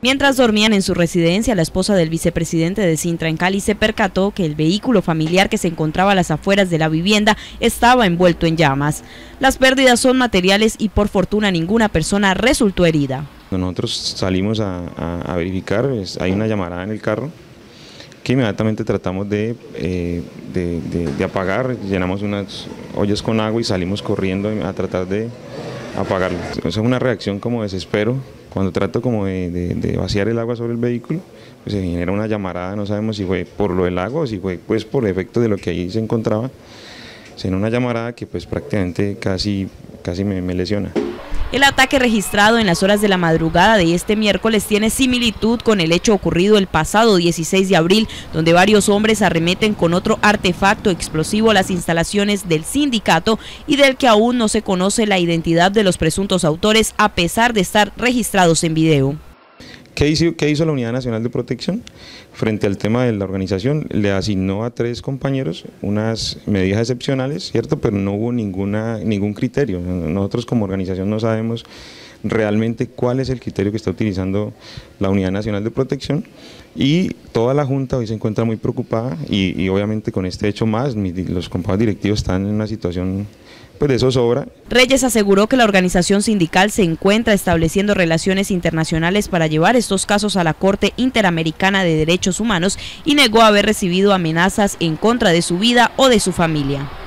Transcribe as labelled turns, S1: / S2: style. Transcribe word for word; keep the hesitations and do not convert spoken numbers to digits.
S1: Mientras dormían en su residencia, la esposa del vicepresidente de Cintra en Cali se percató que el vehículo familiar que se encontraba a las afueras de la vivienda estaba envuelto en llamas. Las pérdidas son materiales y por fortuna ninguna persona resultó herida.
S2: Nosotros salimos a, a, a verificar, pues, hay una llamarada en el carro que inmediatamente tratamos de, eh, de, de, de apagar, llenamos unas ollas con agua y salimos corriendo a tratar de apagarlo. Es una reacción como desespero. Cuando trato como de, de, de vaciar el agua sobre el vehículo, pues se genera una llamarada, no sabemos si fue por lo del agua o si fue pues por el efecto de lo que ahí se encontraba. Se genera una llamarada que pues prácticamente casi, casi me, me lesiona.
S1: El ataque registrado en las horas de la madrugada de este miércoles tiene similitud con el hecho ocurrido el pasado dieciséis de abril, donde varios hombres arremeten con otro artefacto explosivo las instalaciones del sindicato y del que aún no se conoce la identidad de los presuntos autores a pesar de estar registrados en video.
S2: ¿Qué hizo, ¿Qué hizo la Unidad Nacional de Protección? Frente al tema de la organización, le asignó a tres compañeros unas medidas excepcionales, ¿cierto? Pero no hubo ninguna, ningún criterio. Nosotros como organización no sabemos realmente cuál es el criterio que está utilizando la Unidad Nacional de Protección y toda la Junta hoy se encuentra muy preocupada y, y obviamente con este hecho más, los compañeros directivos están en una situación pues de zozobra.
S1: Reyes aseguró que la organización sindical se encuentra estableciendo relaciones internacionales para llevar estos casos a la Corte Interamericana de Derechos Humanos y negó haber recibido amenazas en contra de su vida o de su familia.